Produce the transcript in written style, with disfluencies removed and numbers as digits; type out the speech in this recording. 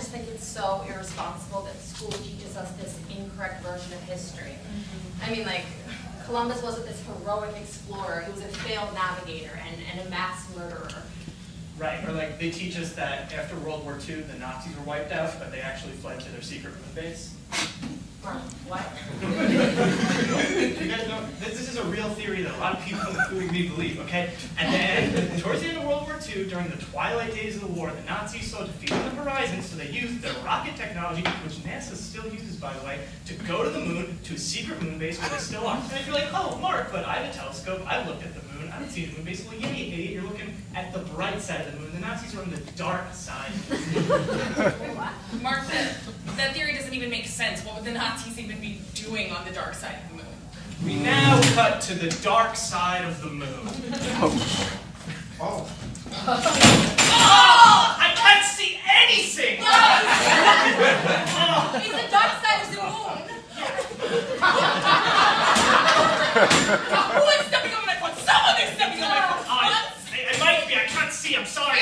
just think it's so irresponsible that school teaches us this incorrect version of history. I mean, like, Columbus wasn't this heroic explorer. He was a failed navigator and a mass murderer. Right, or like they teach us that after World War II, the Nazis were wiped out, but they actually fled to their secret moon base. What? You guys know, this is a real theory that a lot of people, including me, believe, okay? And then, towards the end of World War II, during the twilight days of the war, the Nazis saw defeat on the horizon, so they used their rocket technology, which NASA still uses, by the way, to go to the moon, to a secret moon base where they still are. And if you're like, oh, Mark, but I have a telescope, I've looked at the moon, I haven't seen the moon base. Well, yeah, you idiot, you're looking at the bright side of the moon. The Nazis are on the dark side. Mark, that theory doesn't even make sense. What would the Nazis even be doing on the dark side of the moon? We now cut to the dark side of the moon. Oh. Oh! I can't see anything! Oh. It's the dark side of the moon! Who is stepping on my foot? Someone is stepping on my foot! It might be, I can't see, I'm sorry.